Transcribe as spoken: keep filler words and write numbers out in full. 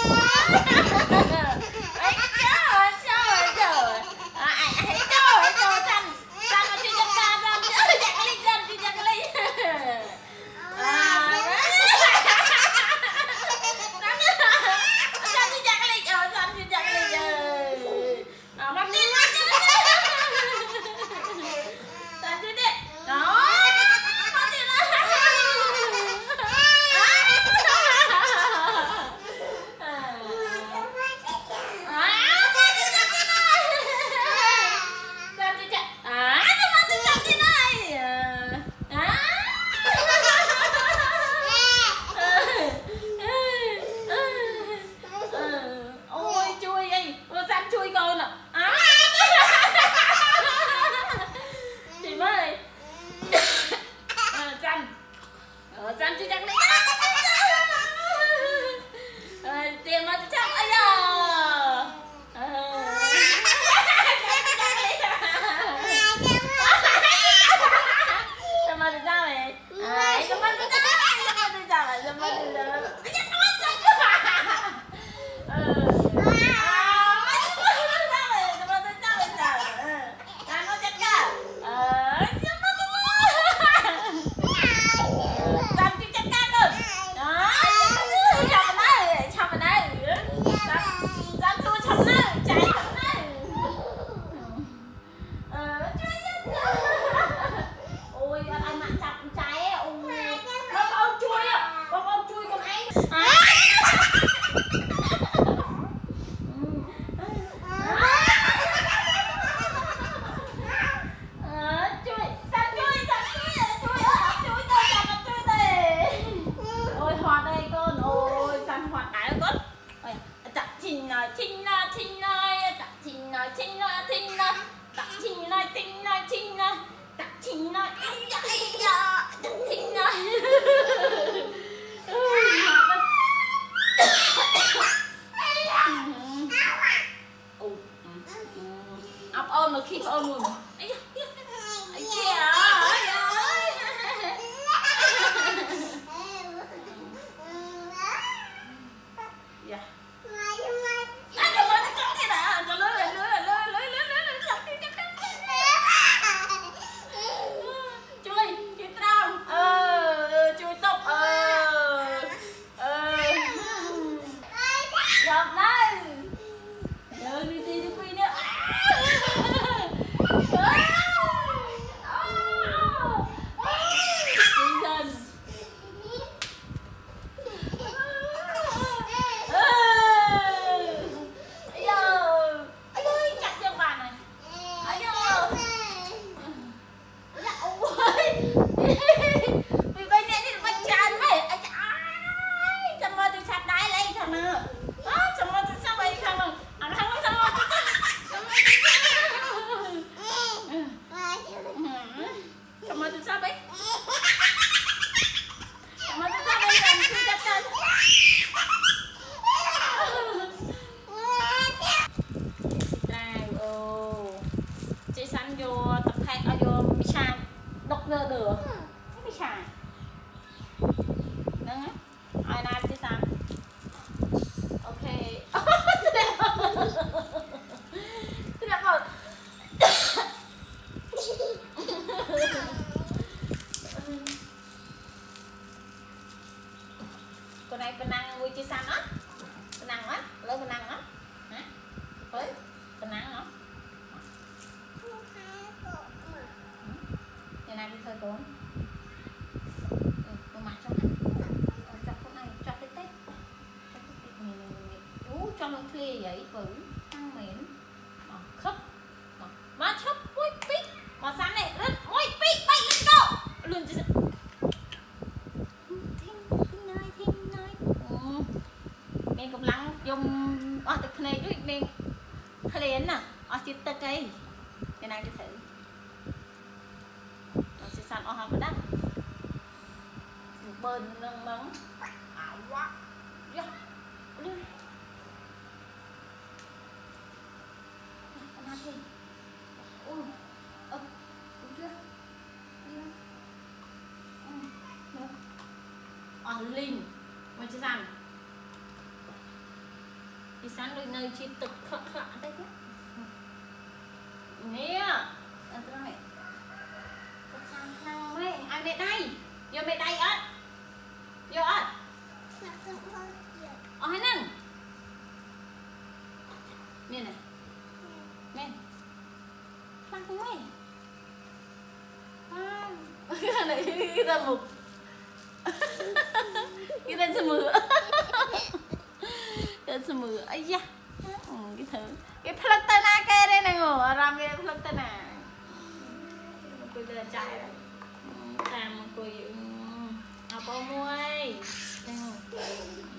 Linh mình chưa làm đi sáng đôi nơi chi tực khọ khọ đấy chứ nè ở đây mẹ có sang năng mẹ ai mẹ đây vô mẹ đây ớt vô ớt ở hai năng nè này nè sang không mẹ cái này cái ta mục cái tên sơ mưa tên sơ mưa ấy da cái thứ cái plantana kia đây này ngủ làm cái plantana tôi là trai rồi làm một cô gì à bao muối đây ngủ